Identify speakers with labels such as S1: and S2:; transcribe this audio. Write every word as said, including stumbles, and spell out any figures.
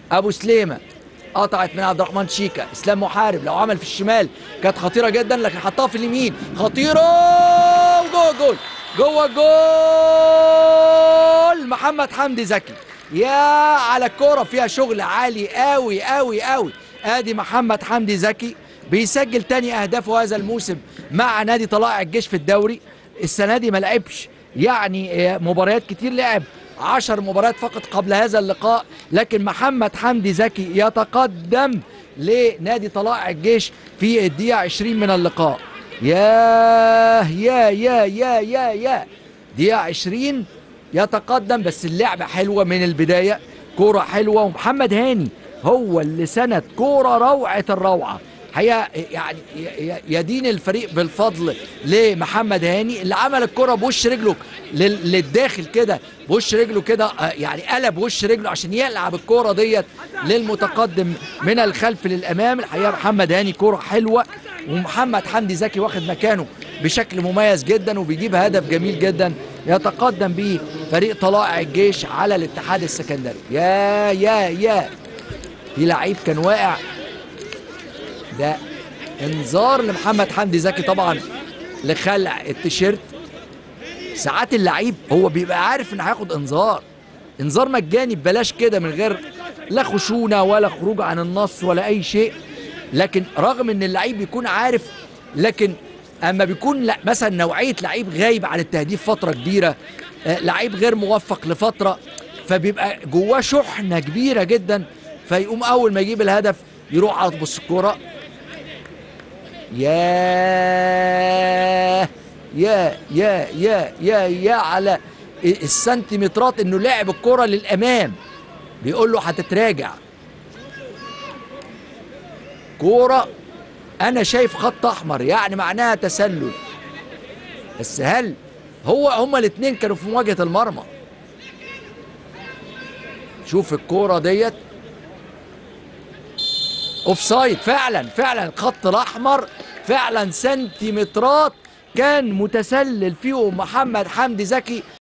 S1: ابو سليمه قطعت من عبد الرحمن شيكا. اسلام محارب لو عمل في الشمال كانت خطيره جدا، لكن حطها في اليمين خطيره، جوه جول، جوه جول محمد حمدي زكي. يا على الكوره فيها شغل عالي قوي قوي قوي. ادي محمد حمدي زكي بيسجل تاني اهدافه هذا الموسم مع نادي طلائع الجيش في الدوري. السنه دي ما لعبش يعني مباريات كتير، لعب عشر مباريات فقط قبل هذا اللقاء، لكن محمد حمدي زكي يتقدم لنادي طلائع الجيش في الدقيقة عشرين من اللقاء. ياه يا يا يا يا يا دقيقة عشرين يتقدم، بس اللعبة حلوة من البداية، كورة حلوة، ومحمد هاني هو اللي سند كورة روعة الروعة. حقيقة يعني يدين الفريق بالفضل لمحمد هاني اللي عمل الكرة بوش رجله للداخل كده، بوش رجله كده، يعني قلب وش رجله عشان يلعب الكرة ديت للمتقدم من الخلف للأمام. الحقيقة محمد هاني كرة حلوة، ومحمد حمدي زكي واخد مكانه بشكل مميز جدا وبيجيب هدف جميل جدا يتقدم به فريق طلائع الجيش على الاتحاد السكندري. يا يا يا في لعيب كان واقع، ده انذار لمحمد حمدي زكي طبعا لخلع التيشيرت. ساعات اللعيب هو بيبقى عارف ان هياخد انذار، انذار مجاني ببلاش كده من غير لا خشونه ولا خروج عن النص ولا اي شيء، لكن رغم ان اللعيب بيكون عارف، لكن اما بيكون لا مثلا نوعيه لعيب غايب عن التهديف فتره كبيره، آه لعيب غير موفق لفتره، فبيبقى جواه شحنه كبيره جدا، فيقوم اول ما يجيب الهدف يروح على تبص الكوره. ياه يا يا يا يا يا على السنتيمترات انه لعب الكرة للامام، بيقول له هتتراجع. كورة انا شايف خط احمر يعني معناها تسلل، بس هل هو هما الاثنين كانوا في مواجهة المرمى؟ شوف الكورة ديت اوف سايد فعلا، فعلا الخط الاحمر فعلا سنتيمترات كان متسلل فيهم محمد حمدي زكي.